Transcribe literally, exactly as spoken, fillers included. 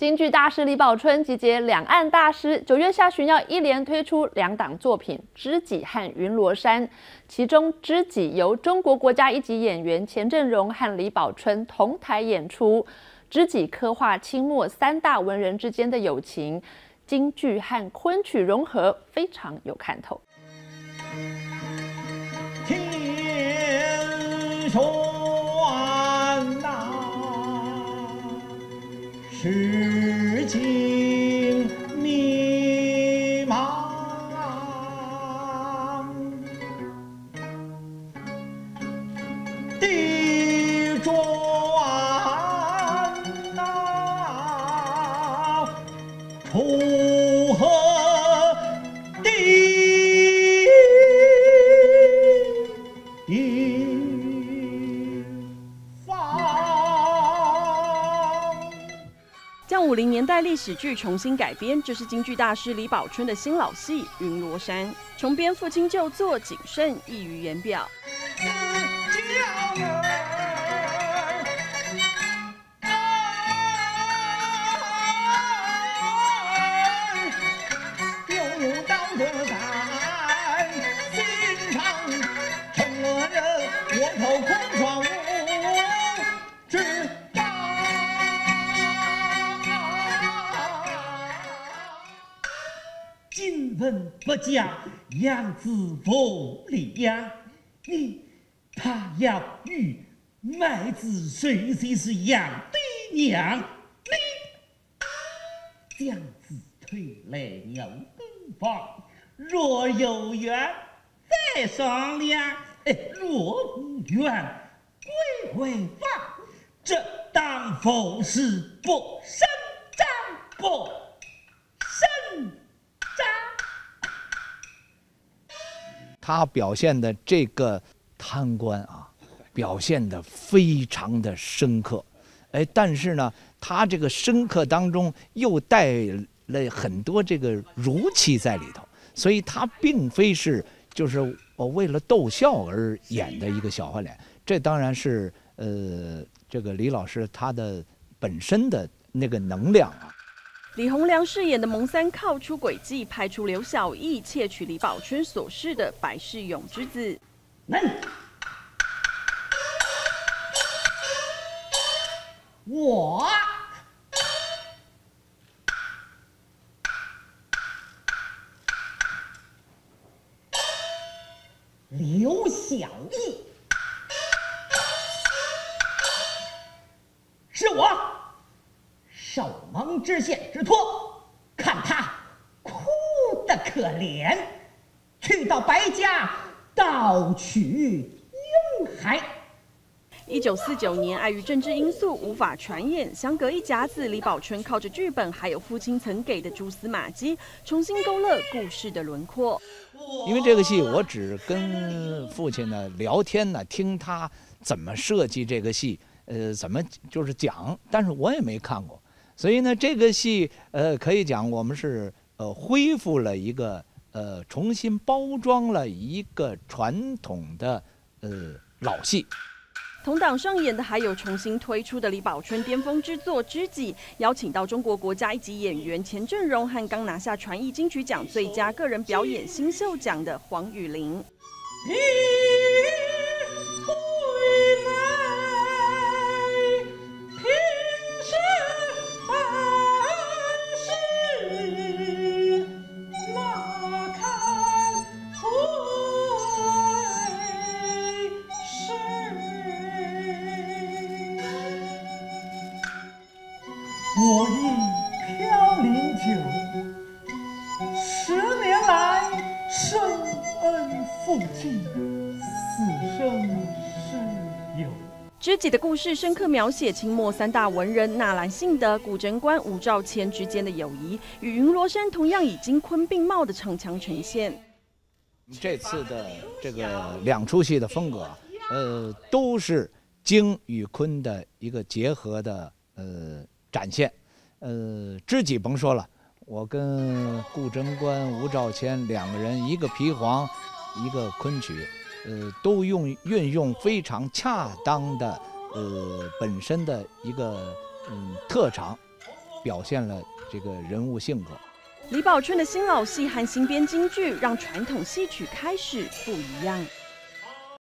京剧大师李宝春集结两岸大师，九月下旬要一连推出两档作品《知己》和《云罗山》。其中《知己》由中国国家一级演员钱正荣和李宝春同台演出，《知己》刻画清末三大文人之间的友情，京剧和昆曲融合，非常有看头。 天轩呐，世情迷茫，地转呐，楚河地方。 将五零年代历史剧重新改编，这是京剧大师李宝春的新老戏《云罗山》，重编父亲旧作，谨慎溢于言表。 今闻不讲，养子无力呀！你他要与麦子谁谁是养对娘？你将子推来牛耕房，若有缘再商量，哎，若无缘归回房，这当否是不伸张不伸？ 他表现的这个贪官啊，表现的非常的深刻，哎，但是呢，他这个深刻当中又带了很多这个儒气在里头，所以他并非是就是我为了逗笑而演的一个小花脸，这当然是呃这个李老师他的本身的那个能量啊。 李洪良饰演的蒙三靠出诡计，派出刘小艺窃取李宝春所饰的白世勇之子。 我刘小艺是我守蒙知县之托，看他哭得可怜，去到白家盗取婴孩。 一九四九年，碍于政治因素无法传演，相隔一甲子，李宝春靠着剧本还有父亲曾给的蛛丝马迹，重新勾勒故事的轮廓。 因为这个戏，我只跟父亲呢聊天呢，听他怎么设计这个戏，呃，怎么就是讲，但是我也没看过。所以呢，这个戏呃，可以讲我们是呃恢复了一个呃重新包装了一个传统的呃老戏。 同档上演的还有重新推出的李宝春巅峰之作《知己》，邀请到中国国家一级演员钱正荣和刚拿下传艺金曲奖最佳个人表演新秀奖的黄雨玲。 我亦飘零久，十年来深恩负义，此生是有。 知己的故事深刻描写清末三大文人纳兰性德、顾贞观、吴兆谦之间的友谊，与云罗山同样以金昆并茂的唱腔呈现。 这次的这个两出戏的风格，呃，都是京与昆的一个结合的呃展现。呃，知己甭说了，我跟顾贞观、吴兆谦两个人，一个皮黄，一个昆曲，呃，都用运用非常恰当的呃本身的一个嗯特长， 表现了这个人物性格。 李宝春的新老戏和新编京剧，让传统戏曲开始不一样。